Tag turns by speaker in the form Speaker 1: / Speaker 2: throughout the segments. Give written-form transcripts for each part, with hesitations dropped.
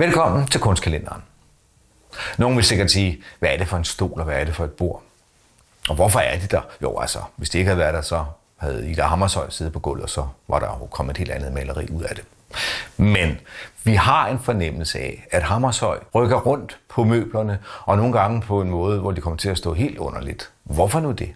Speaker 1: Velkommen til Kunstkalenderen. Nogle vil sikkert sige, hvad er det for en stol, og hvad er det for et bord? Og hvorfor er de der? Jo, altså, hvis det ikke havde været der, så havde Ida Hammershøi siddet på gulvet, og så var der jo kommet et helt andet maleri ud af det. Men vi har en fornemmelse af, at Hammershøi rykker rundt på møblerne, og nogle gange på en måde, hvor de kommer til at stå helt underligt. Hvorfor nu det?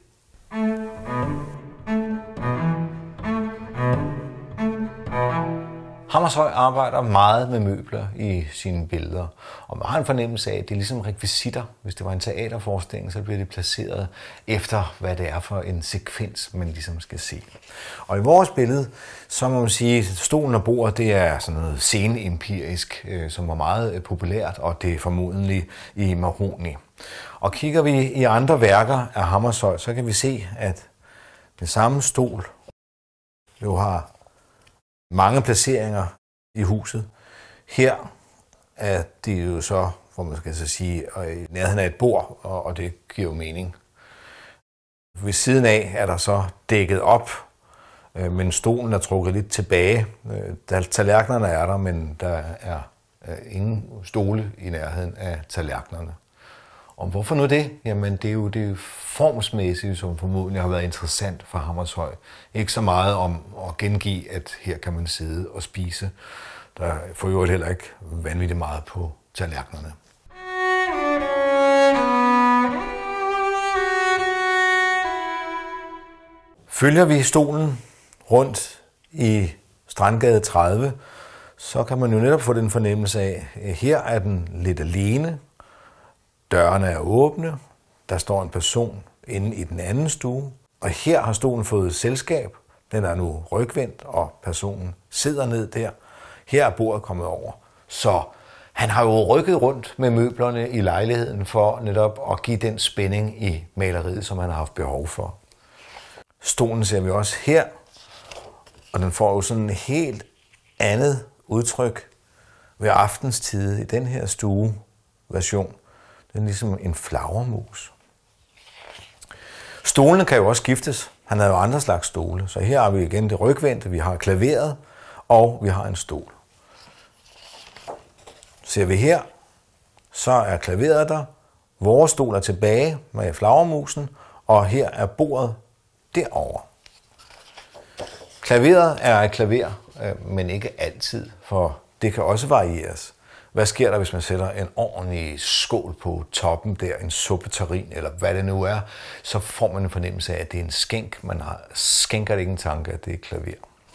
Speaker 1: Hammershøi arbejder meget med møbler i sine billeder, og man har en fornemmelse af, at det er ligesom rekvisitter. Hvis det var en teaterforestilling, så bliver det placeret efter, hvad det er for en sekvens, man ligesom skal se. Og i vores billede, så må man sige, at stolen og bordet, det er sådan noget senempirisk, som var meget populært, og det er formodentlig i mahogni. Og kigger vi i andre værker af Hammershøi, så kan vi se, at den samme stol jo har mange placeringer i huset. Her er det jo så, hvor man skal så sige, i nærheden af et bord, og det giver jo mening. Ved siden af er der så dækket op, men stolen er trukket lidt tilbage. Tallerkenerne er der, men der er ingen stole i nærheden af tallerkenerne. Og hvorfor nu det? Jamen det er jo det formsmæssige, som formodentlig har været interessant for Hammershøi. Ikke så meget om at gengive, at her kan man sidde og spise. Der får jo heller ikke vanvittigt meget på tallerkenerne. Følger vi stolen rundt i Strandgade 30, så kan man jo netop få den fornemmelse af, at her er den lidt alene. Dørene er åbne, der står en person inde i den anden stue, og her har stolen fået selskab. Den er nu rygvendt, og personen sidder ned der. Her er bordet kommet over. Så han har jo rykket rundt med møblerne i lejligheden for netop at give den spænding i maleriet, som han har haft behov for. Stolen ser vi også her, og den får jo sådan et helt andet udtryk ved aftenstid i den her stueversion. Den er ligesom en flagermus. Stolene kan jo også skiftes. Han har jo andre slags stole. Så her har vi igen det rygvendte, vi har klaveret, og vi har en stol. Ser vi her, så er klaveret der. Vores stol er tilbage med flagermusen, og her er bordet derovre. Klaveret er et klaver, men ikke altid, for det kan også varieres. Hvad sker der, hvis man sætter en ordentlig skål på toppen der, en suppeterrin, eller hvad det nu er, så får man en fornemmelse af, at det er en skænk. Man skænker det ikke en tanke, at det er klaver.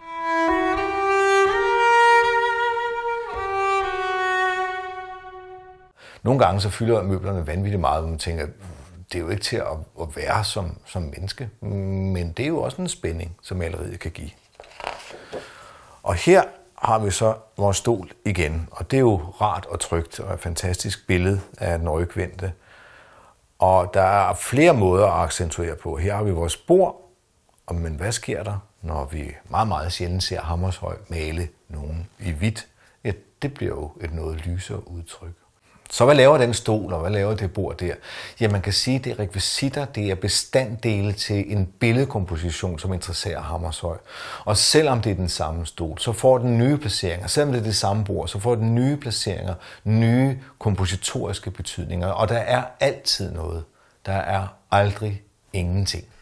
Speaker 1: Nogle gange så fylder møblerne vanvittigt meget, hvor man tænker, det er jo ikke til at være som menneske, men det er jo også en spænding, som maleriet kan give. Og her har vi så vores stol igen, og det er jo rart og trygt og et fantastisk billede af den rygvendte. Og der er flere måder at accentuere på. Her har vi vores bord, men hvad sker der, når vi meget, meget sjældent ser Hammershøi male nogen i hvidt? Ja, det bliver jo et noget lysere udtryk. Så hvad laver den stol, og hvad laver det bord der? Ja, man kan sige, at det er rekvisitter, det er bestanddele til en billedkomposition, som interesserer Hammershøi. Og selvom det er den samme stol, så får den nye placeringer. Selvom det er det samme bord, så får den nye placeringer, nye kompositoriske betydninger. Og der er altid noget. Der er aldrig ingenting.